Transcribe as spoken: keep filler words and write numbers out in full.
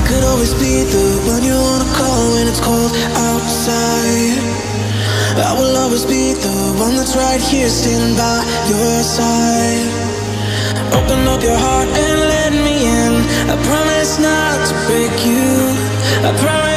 could always be the one you wanna call when it's cold outside. I will always be the one that's right here standing by your side. Open up your heart and let me in. I promise not to break you. I promise